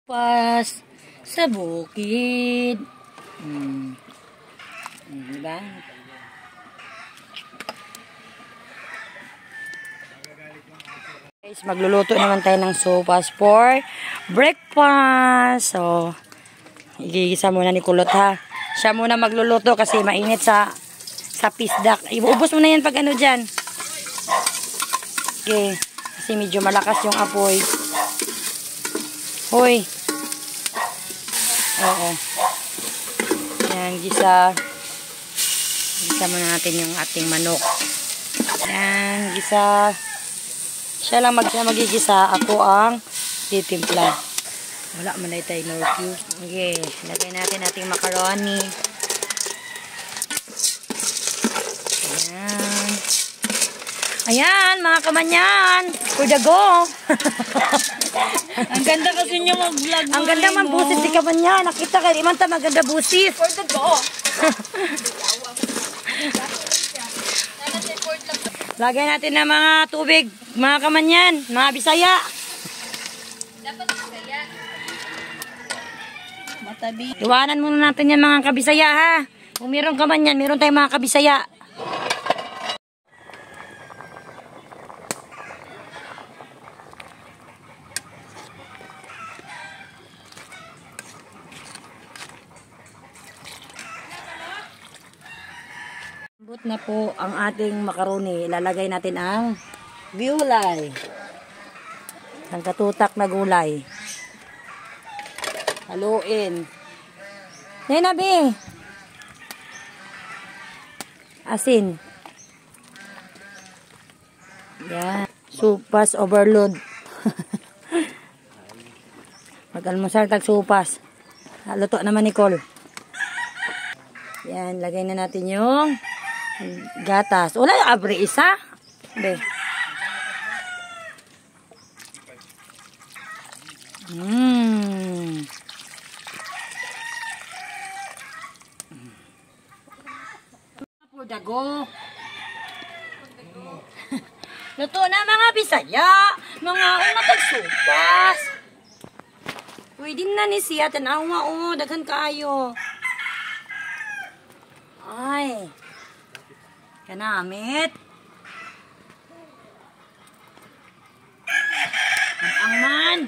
Pas sa bukid. Diba? Guys, magluluto naman tayo ng sopas for breakfast. So, igigisa muna ni Kulot ha. Siya muna magluluto kasi mainit sa pisdak. Ibuubos mo na yan pag ano dyan. Okay. Kasi medyo malakas yung apoy. Hoy. Oo. Yan, gisa. Gisa muna natin yung ating manok. Yan, gisa. Siya lang magigisa. Ako ang titimpla. Wala man na tayo no cube. Okay, lagay natin ating macaroni. Ayan. Ayan, mga kamanyan. For the go. Ang ganda kasi niya mag-vlog. Ang ganda man busis si kamanyan. Nakita kayo, imanta maganda busis. For the go. Lagyan natin ng mga tubig, mga kamanyan, mga Bisaya. Dapat Bisaya. Matabi. Iwanan muna natin yan mga kabisaya ha. Kung meron kamanyan, meron tayong mga kabisaya. Lambot na po ang ating macaroni. Ilalagay natin ang gulay. Ang katutak na gulay. Haluin. Nenabi. Asin. Yan. Supas overload. Mag-almusal tag supas. Luto naman ni Col. Yan. Lagay na natin yung gatas. Wala yung abre isa. Be. Dago. Luto na mga Bisaya. Mga unatag supas. Pwede na ni siya. Tanawa o. Daghan kaayo. Ay. Kanamit. Ang man.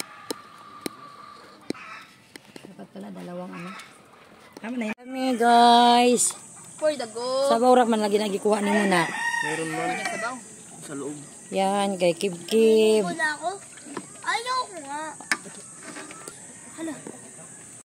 Dapat pala dalawang ano. Tama na yun. Kami guys. For the go. Sabaw rak man lagi nagikuha ni muna. Meron man. Sabaw? Sa loob. Yan, kay Kib-Kib. Wala ako. Ayaw ko nga. Hala.